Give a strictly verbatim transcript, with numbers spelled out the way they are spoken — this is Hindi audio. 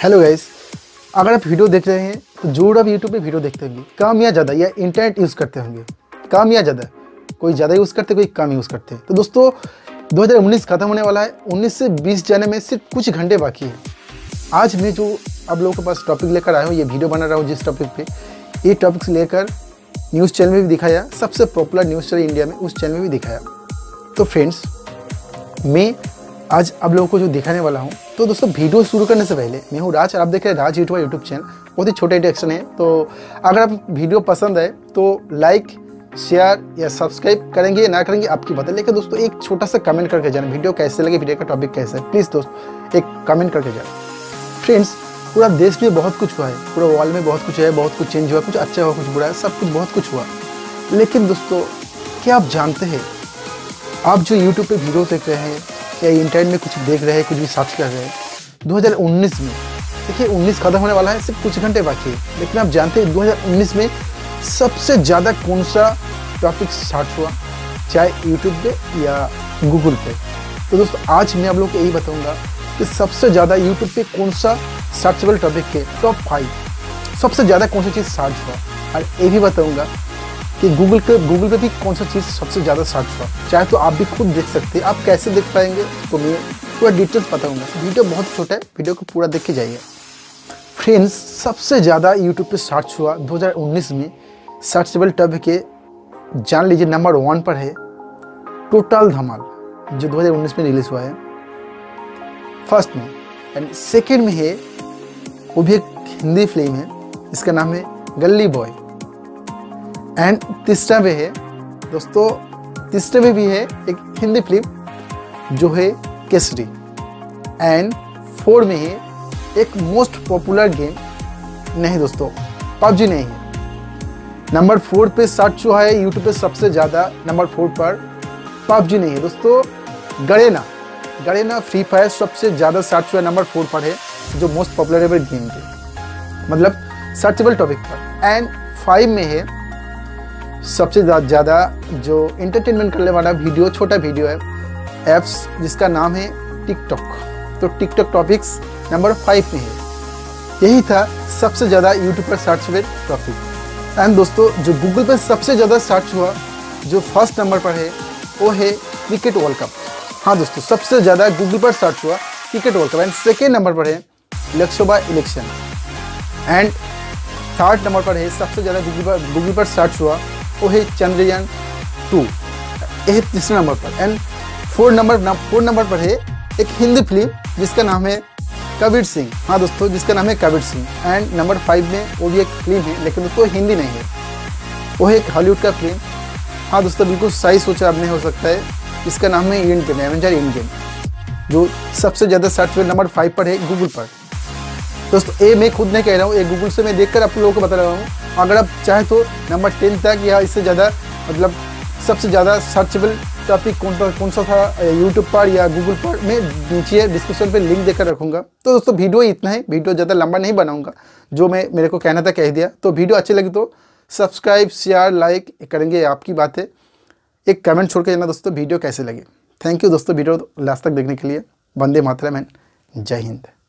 हेलो गाइस, अगर आप वीडियो देख रहे हैं तो जरूर आप यूट्यूब पे वीडियो देखते होंगे, कम या ज़्यादा, या इंटरनेट यूज़ करते होंगे, कम या ज़्यादा, कोई ज़्यादा यूज़ करते कोई कम यूज़ करते हैं। तो दोस्तों दो हज़ार उन्नीस खत्म होने वाला है, उन्नीस से बीस जाने में सिर्फ कुछ घंटे बाकी है। आज मैं जो आप लोगों के पास टॉपिक लेकर आया हूँ, ये वीडियो बना रहा हूँ जिस टॉपिक पे, ये टॉपिक्स लेकर न्यूज़ चैनल में भी दिखाया, सबसे पॉपुलर न्यूज़ चैनल इंडिया में उस चैनल में भी दिखाया। तो फ्रेंड्स, मैं आज आप लोगों को जो दिखाने वाला हूँ, तो दोस्तों वीडियो शुरू करने से पहले, मैं हूँ राज और आप देख रहे हैं राज यूट्यूबर यूट्यूब चैनल। बहुत ही छोटा इंट्रोडक्शन है, तो अगर आप वीडियो पसंद आए तो लाइक शेयर या सब्सक्राइब करेंगे ना करेंगे आपकी बात है, लेकिन दोस्तों एक छोटा सा कमेंट करके जाना वीडियो कैसे लगे, वीडियो का टॉपिक कैसा है, प्लीज़ दोस्त एक कमेंट करके जाना। फ्रेंड्स, पूरा देश में बहुत कुछ हुआ है, पूरा वर्ल्ड में बहुत कुछ है, बहुत कुछ चेंज हुआ, कुछ अच्छा हुआ कुछ बुरा है, सब कुछ बहुत कुछ हुआ। लेकिन दोस्तों क्या आप जानते हैं, आप जो यूट्यूब पे वीडियो देख रहे हैं या इंटरनेट में कुछ देख रहे हैं, कुछ भी सर्च कर रहे हैं, दो हज़ार उन्नीस में, देखिए उन्नीस खत्म होने वाला है, सिर्फ कुछ घंटे बाकी है, लेकिन आप जानते हैं दो हज़ार उन्नीस में सबसे ज़्यादा कौन सा टॉपिक सर्च हुआ, चाहे यूट्यूब पे या गूगल पे। तो दोस्तों आज मैं आप लोगों को यही बताऊंगा कि सबसे ज़्यादा यूट्यूब पे कौन सा सर्चेबल टॉपिक के टॉप फाइव सबसे ज़्यादा कौन सी चीज़ सर्च हुआ, और ये भी बताऊँगा कि गूगल पे गूगल पे भी कौन सा चीज़ सबसे ज़्यादा सर्च हुआ। चाहे तो आप भी खुद देख सकते हैं, आप कैसे देख पाएंगे तो मैं पूरा डिटेल्स बताऊंगा। वीडियो बहुत छोटा है, वीडियो को पूरा देख के जाइए। फ्रेंड्स, सबसे ज़्यादा यूट्यूब पे सर्च हुआ दो हज़ार उन्नीस में सर्चेबल टॉपिक के, जान लीजिए नंबर वन पर है टोटल धमाल, जो दो हज़ार उन्नीस में रिलीज़ हुआ है फर्स्ट में, एंड सेकेंड में है वो भी एक हिंदी फिल्म है, इसका नाम है गली बॉय, एंड तीसरा में है दोस्तों, तीसरे में भी है एक हिंदी फिल्म जो है केसरी, एंड फोर में है एक मोस्ट पॉपुलर गेम, नहीं दोस्तों पबजी नहीं है, नंबर फोर पे सर्च हुआ है यूट्यूब पे सबसे ज़्यादा, नंबर फोर पर पबजी नहीं है दोस्तों, गरेना गरेना फ्री फायर सबसे ज़्यादा सर्च हुआ नंबर फोर पर है, जो मोस्ट पॉपुलर गेम के मतलब सर्चेबल टॉपिक पर, एंड फाइव में है सबसे ज़्यादा जो इंटरटेनमेंट करने वाला वीडियो, छोटा वीडियो है एप्स, जिसका नाम है टिकटॉक। तो टिकटॉक टॉपिक्स नंबर फाइव में है। यही था सबसे ज़्यादा यूट्यूब पर सर्च हुए टॉपिक। एंड दोस्तों जो गूगल पर सबसे ज़्यादा सर्च हुआ, जो फर्स्ट नंबर पर है वो है क्रिकेट वर्ल्ड कप। हाँ दोस्तों, सबसे ज़्यादा गूगल पर सर्च हुआ cricket world cup, and second number पर है Lok Sabha election, and third number पर है सबसे ज़्यादा गूगल पर गूगल पर सर्च हुआ वो है चंद्रयान टू, यह तीसरे नंबर पर, and four number four number पर है एक हिंदी फिल्म जिसका नाम है कबीर सिंह। हाँ दोस्तों, जिसका नाम है Kabir Singh, and number five में वो भी एक फिल्म है, लेकिन दोस्तों हिंदी नहीं है, वो है एक हॉलीवुड का फिल्म। हाँ दोस्तों, बिल्कुल सही सोचा आपने, हो सकता है, इसका नाम है end game, Avenger end game, जो सबसे ज़्यादा सर्च हुए नंबर फाइव पर है गूगल पर। दोस्तों ये मैं खुद नहीं कह रहा हूँ, ये गूगल से मैं देखकर आप लोगों को बता रहा हूँ। अगर आप चाहें तो नंबर टेन तक या इससे ज़्यादा, मतलब सबसे ज़्यादा सर्चेबल टॉपिक कौन सा कौन सा था यूट्यूब पर या गूगल पर, मैं नीचे डिस्क्रिप्शन पे लिंक देकर रखूँगा। तो दोस्तों वीडियो इतना है, वीडियो ज़्यादा लंबा नहीं बनाऊँगा, जो मैं मेरे को कहना था कह दिया। तो वीडियो अच्छी लगी तो सब्सक्राइब शेयर लाइक करेंगे, आपकी बात है, एक कमेंट छोड़ के जाना दोस्तों वीडियो कैसे लगे। थैंक यू दोस्तों वीडियो लास्ट तक देखने के लिए। वंदे मातरम एंड जय हिंद।